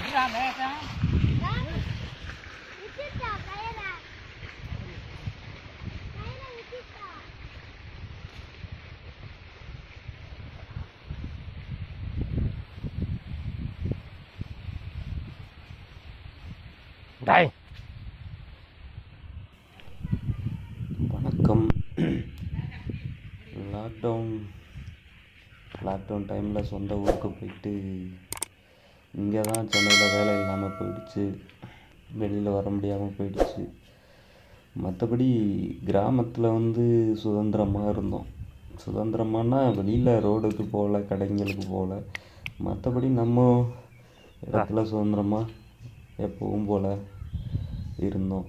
வணக்கம். லாக்டவுன் டைமில் சொந்த ஊருக்கு போயிட்டு இங்கே தான் சென்னையில் வேலை இல்லாமல் போயிடுச்சு, வெளியில் வர முடியாமல் போயிடுச்சு. மற்றபடி கிராமத்தில் வந்து சுதந்திரமாக இருந்தோம். சுதந்திரமானா வெளியில் ரோடுக்கு போகல, கடைங்களுக்கு போகல. மற்றபடி நம்ம இடத்துல சுதந்திரமாக எப்பவும் போல் இருந்தோம்.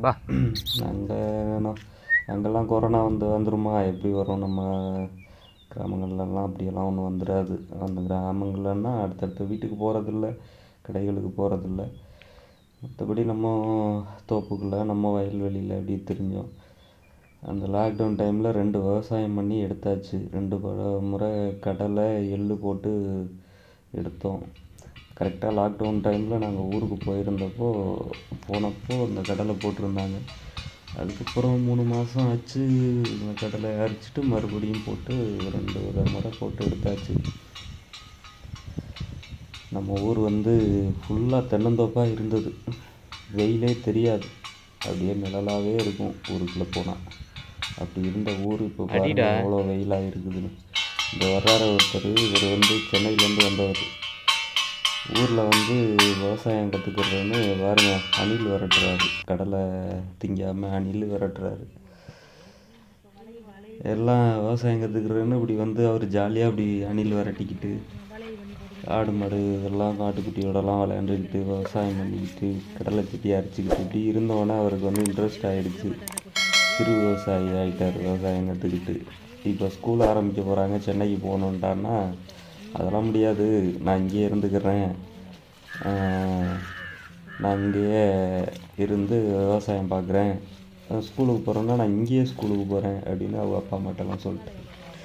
அங்கெல்லாம் கொரோனா வந்துருமா? எப்படி வரும்? நம்ம கிராமங்கள்லாம் அப்படியெல்லாம் ஒன்றும் வந்துடாது. அந்த கிராமங்கள்லன்னா அடுத்தடுத்த வீட்டுக்கு போகிறதில்ல, கடைகளுக்கு போகிறதில்ல. மற்றபடி நம்ம தோப்புக்குள்ளே, நம்ம வயல்வெளியில் அப்படி தெரிஞ்சோம். அந்த லாக்டவுன் டைமில் 2 விவசாயம் பண்ணி எடுத்தாச்சு. 2 முறை கடலை, எள் போட்டு எடுத்தோம். கரெக்டாக லாக்டவுன் டைமில் நாங்கள் ஊருக்கு போனப்போ அந்த கடலை போட்டிருந்தாங்க. அதுக்கப்புறம் 3 மாதம் ஆச்சு. அந்த கடலை அரைச்சிட்டு மறுபடியும் போட்டு 2 முறை போட்டு எடுத்தாச்சு. நம்ம ஊர் வந்து ஃபுல்லாக தென்னந்தோப்பாக இருந்தது. வெயிலே தெரியாது, அப்படியே நிழலாகவே இருக்கும் ஊருக்குள்ளே போனால். அப்படி இருந்த ஊர் இப்போ பாருங்க எவ்வளோ வெயிலாக இருக்குதுன்னு. இந்த வர்றார ஒருத்தர், இவர் வந்து சென்னையிலேருந்து வந்தவர். ஊரில் வந்து விவசாயம் கற்றுக்கிறதுன்னு பாருங்க, அணில் விரட்டுறாரு. கடலை திங்காமல் அணில் விரட்டுறாரு. எல்லாம் விவசாயம் கற்றுக்கிறதுன்னு இப்படி வந்து அவர் ஜாலியாக அப்படி அணில் விரட்டிக்கிட்டு, ஆடு மாடு இதெல்லாம் காட்டுக்குட்டியோடலாம் விளையாண்டுக்கிட்டு, விவசாயம் பண்ணிக்கிட்டு, கடலை செடி அரைச்சிக்கிட்டு இப்படி இருந்தோன்னே அவருக்கு வந்து இன்ட்ரெஸ்ட் ஆகிடுச்சு. சிறு விவசாயி ஆகிட்டார் விவசாயம் கற்றுக்கிட்டு. இப்போ ஸ்கூல் ஆரம்பிக்க போகிறாங்க, சென்னைக்கு போகணுன்ட்டான்னா அதெல்லாம் முடியாது, நான் இங்கேயே இருந்துக்கிறேன், நான் இங்கேயே இருந்து விவசாயம் பார்க்குறேன், ஸ்கூலுக்கு போகிறேன்னா நான் இங்கேயே ஸ்கூலுக்கு போகிறேன் அப்படின்னு அவங்க அப்பா அம்மாட்டெல்லாம் சொல்லிட்டு,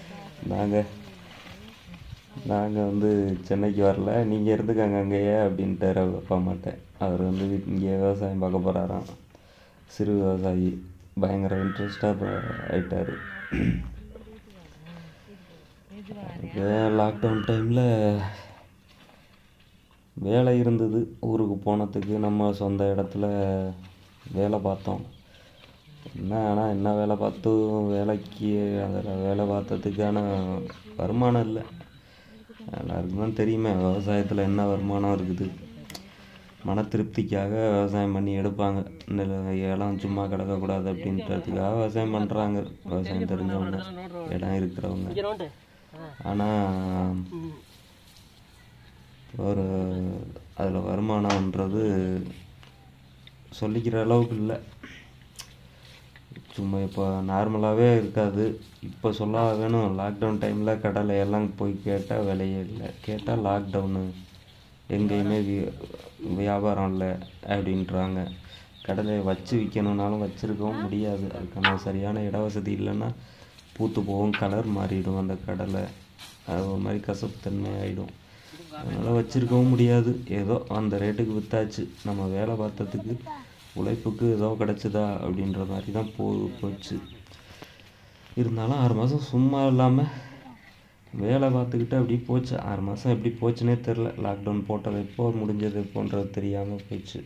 நாங்கள் வந்து சென்னைக்கு வரல, நீங்கள் இருந்துக்காங்க அங்கேயே அப்படின்ட்டார் அவங்க அப்பா அம்மாட்ட. அவர் வந்து இங்கேயே விவசாயம் பார்க்க போகிறாராம். சிறு விவசாயி, பயங்கர இன்ட்ரெஸ்டாக ஆகிட்டார். லாக்டவுன் டைமில் வேலை இருந்தது. ஊருக்கு போனதுக்கு நம்ம சொந்த இடத்துல வேலை பார்த்தோம். ஆனால் என்ன வேலை பார்த்தோம், வேலைக்கு அதில் வேலை பார்த்ததுக்கான வருமானம் இல்லை. எல்லாருக்கும் தான் தெரியுமே விவசாயத்தில் என்ன வருமானம் இருக்குது. மன திருப்திக்காக விவசாயம் பண்ணி எடுப்பாங்க. இடம் சும்மா கிடக்கக்கூடாது அப்படின்றதுக்காக விவசாயம் பண்ணுறாங்க, விவசாயம் தெரிஞ்சவங்க, இடம் இருக்கிறவங்க. ஆனால் அதில் வருமானம்ன்றது சொல்லிக்கிற அளவுக்கு இல்லை. சும்மா இப்போ நார்மலாகவே இருக்காது. இப்போ சொல்ல வேணும், லாக்டவுன் டைமில் கடலை எல்லாம் போய் கேட்டால் விலையே இல்லை, கேட்டால் லாக்டவுனு, எங்கேயுமே வியாபாரம் இல்லை அப்படின்றாங்க. கடலையை வச்சு விற்கணுன்னாலும் வச்சுருக்கவும் முடியாது. அதுக்கான சரியான இட வசதி இல்லைன்னா பூத்து போகும், கலர் மாறிடும் அந்த கடலை, அது ஒரு மாதிரி கசப்புத்தன்மை ஆகிடும். அதனால் வச்சுருக்கவும் முடியாது. ஏதோ அந்த ரேட்டுக்கு விற்றாச்சு. நம்ம வேலை பார்த்ததுக்கு உழைப்புக்கு ஏதோ கிடச்சிதா அப்படின்ற மாதிரி தான் போச்சு. இருந்தாலும் 6 மாதம் சும்மா இல்லாமல் வேலை பார்த்துக்கிட்டு அப்படியே போச்சு. 6 மாதம் எப்படி போச்சுன்னே தெரில. லாக்டவுன் போட்டது எப்போ, முடிஞ்சது எப்போன்றது தெரியாமல் போச்சு.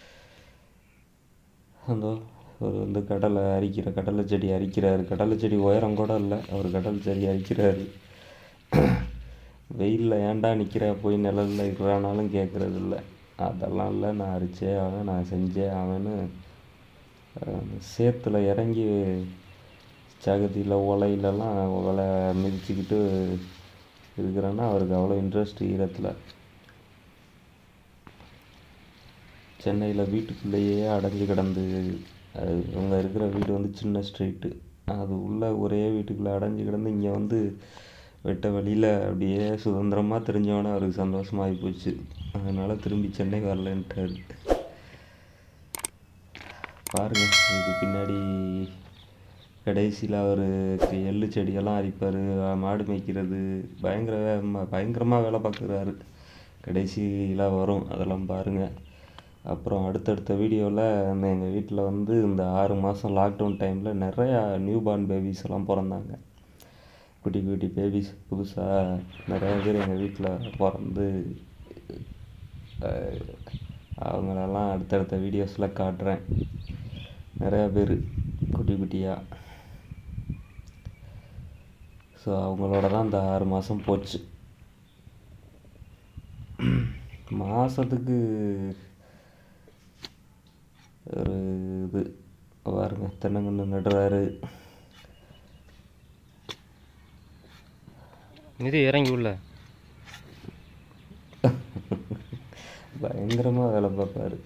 அந்த அவர் வந்து கடலை செடி அரிக்கிறாரு. கடலை செடி உயரம் கூட இல்லை, அவர் கடலை செடி அரிக்கிறாரு. வெயிலில் ஏன்டா நிற்கிற, போய் நிழலில் இருக்கிறானாலும் கேட்குறது இல்லை. அதெல்லாம் இல்லை, நான் அரிச்சே ஆவேன், நான் செஞ்சே ஆவேன்னு சேத்துல இறங்கி சகதியில் உலையிலலாம் மிதிச்சுக்கிட்டு இருக்கிறேன்னா அவருக்கு அவ்வளோ இன்ட்ரெஸ்ட் ஈரத்தில். சென்னையில் வீட்டுக்குள்ளேயே அடைஞ்சு கிடந்து, இவங்க இருக்கிற வீடு வந்து சின்ன ஸ்ட்ரீட்டு, அது உள்ளே ஒரே வீட்டுக்குள்ளே அடைஞ்சு கிடந்து இங்கே வந்து வெட்ட வழியில் அப்படியே சுதந்திரமாக தெரிஞ்சவொன்னே அவருக்கு சந்தோஷமாகி போச்சு. அதனால் திரும்பி சென்னை வரலன்ட்டார். பாருங்கள், இதுக்கு பின்னாடி கடைசியில் அவருக்கு எள்ளு செடியெல்லாம் அரிப்பார், மாடு மேய்க்கிறது, பயங்கரமாக வேலை பார்க்குறாரு. கடைசியில் வரும், அதெல்லாம் பாருங்கள். அப்புறம் அடுத்தடுத்த வீடியோவில் எங்கள் வீட்டில் வந்து இந்த 6 மாதம் லாக்டவுன் டைமில் நிறையா நியூ பார்ன் பேபிஸ் எல்லாம் பிறந்தாங்க. குட்டி குட்டி பேபிஸ் புதுசாக நிறையா பேர் எங்கள் வீட்டில் பிறந்து அவங்களெல்லாம் அடுத்தடுத்த வீடியோஸில் காட்டுறேன். நிறையா பேர் குட்டி குட்டியாக. ஸோ அவங்களோட தான் இந்த 6 மாதம் போச்சு. மாதத்துக்கு ஒரு இது பாருங்க, தென்னங்கன்று நடுறாரு. இது இறங்கி உள்ள பயங்கரமாக வேலை பார்ப்பாரு.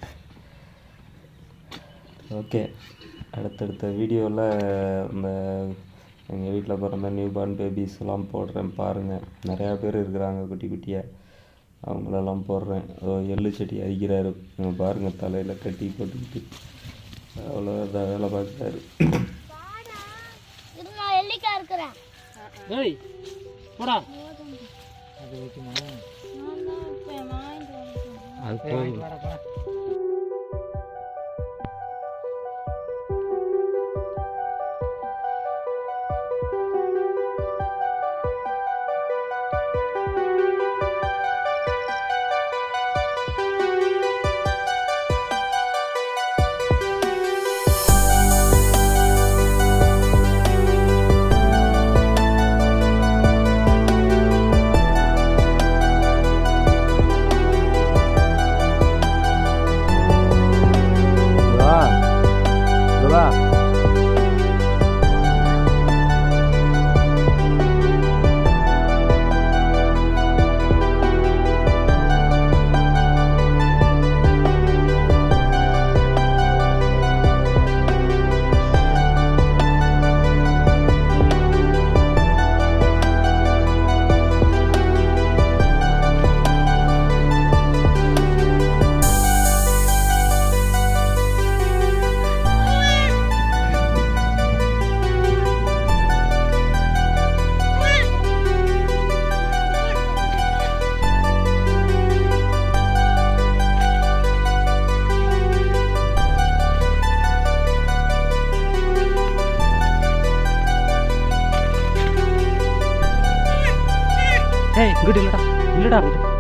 ஓகே, அடுத்தடுத்த வீடியோவில் இந்த எங்கள் வீட்டில் பிறந்த நியூ பார்ன் பேபிஸ்லாம் போடுறேன் பாருங்கள். நிறையா பேர் இருக்கிறாங்க குட்டி குட்டியாக, அவங்களெல்லாம் போடுறேன். எள்ளு செடி அரிக்கிறாரு பாருங்கள், தலையில் கட்டி போட்டுக்கிட்டு அவ்வளோ வேலை பார்க்குறாரு. அது போதும். ஏய், இங்கிட்டு இல்லடா இல்லடா.